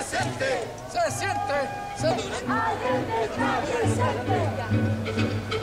se siente. Allende está presente.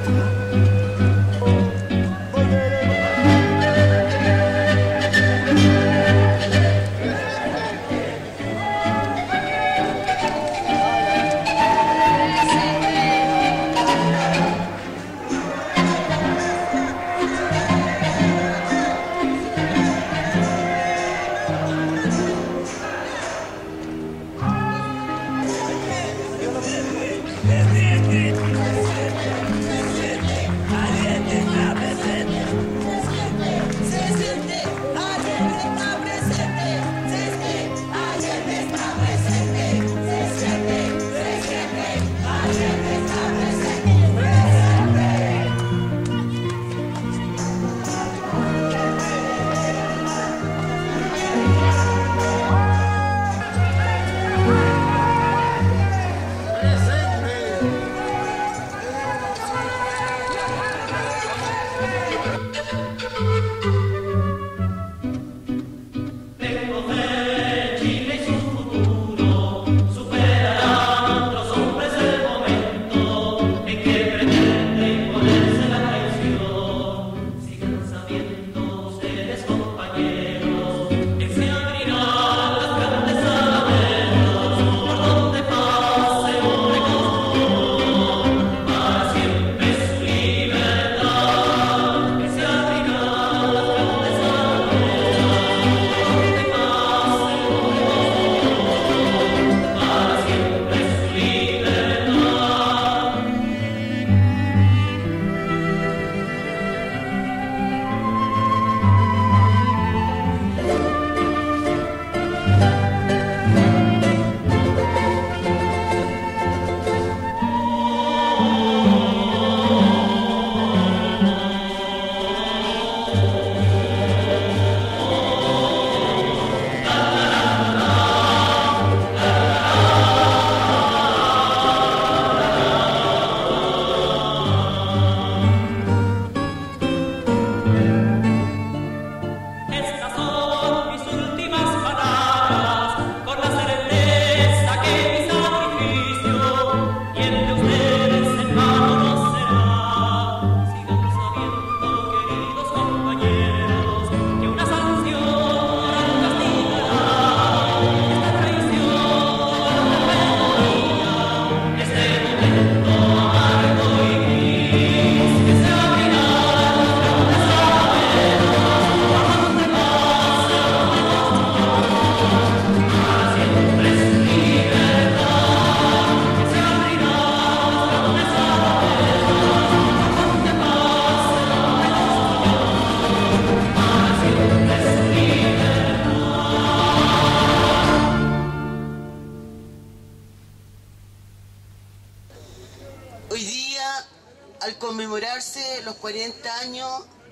Hoy día, al conmemorarse los 40 años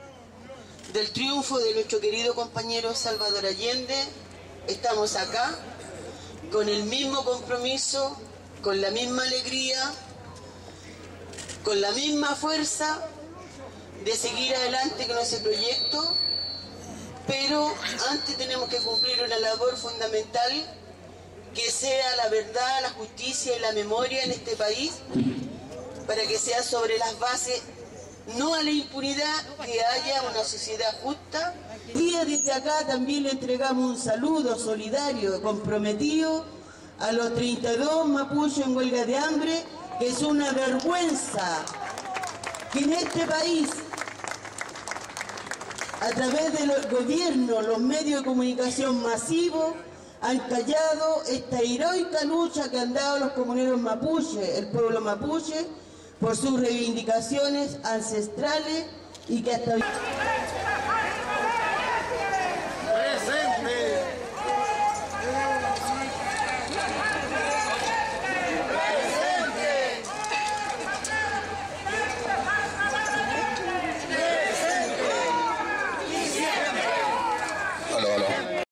del triunfo de nuestro querido compañero Salvador Allende, estamos acá con el mismo compromiso, con la misma alegría, con la misma fuerza de seguir adelante con ese proyecto, pero antes tenemos que cumplir una labor fundamental, que sea la verdad, la justicia y la memoria en este país, para que sea sobre las bases, no a la impunidad, que haya una sociedad justa. Y desde acá también le entregamos un saludo solidario, comprometido a los 32 mapuches en huelga de hambre, que es una vergüenza que en este país, a través de los gobiernos, los medios de comunicación masivos, han callado esta heroica lucha que han dado los comuneros mapuches, el pueblo mapuche, por sus reivindicaciones ancestrales y que hasta hoy...